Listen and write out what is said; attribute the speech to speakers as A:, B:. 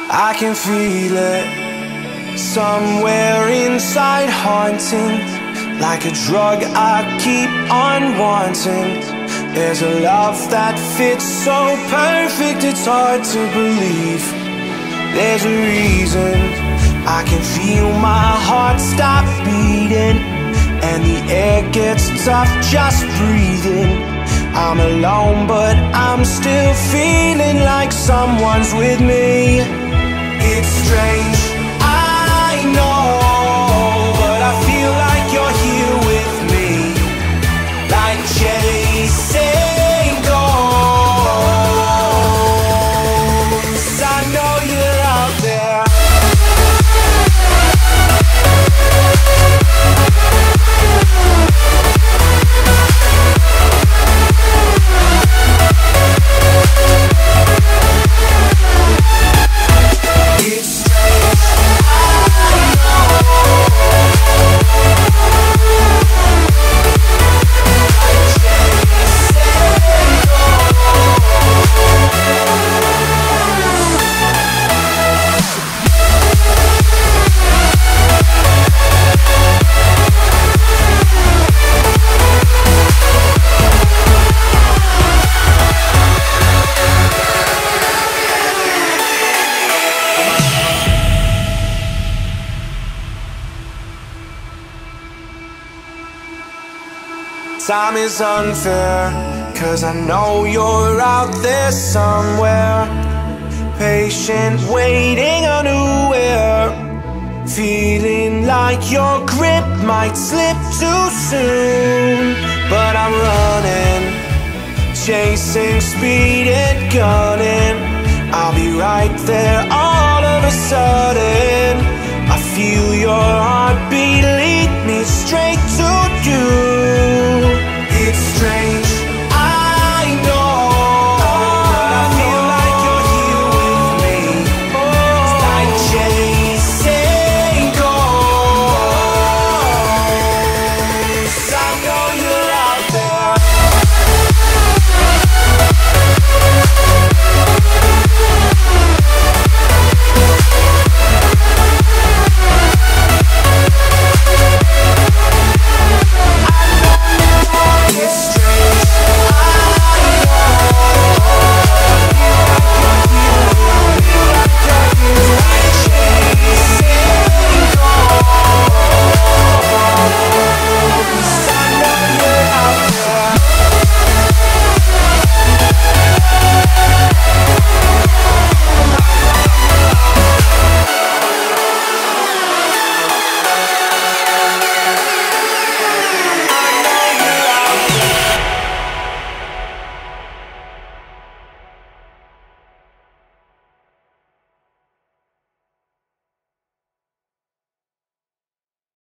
A: I can feel it somewhere inside, haunting, like a drug I keep on wanting. There's a love that fits so perfect, it's hard to believe. There's a reason I can feel my heart stop beating, and the air gets tough just breathing. I'm alone, but I'm still feeling like someone's with me. It's strange, I know, but I feel like you're here with me, like chasing ghosts. I know you're out there. Time is unfair, 'cause I know you're out there somewhere, patient, waiting unaware, feeling like your grip might slip too soon. But I'm running, chasing speed and gunning. I'll be right there all of a sudden. I feel your heartbeat lead me straight to you.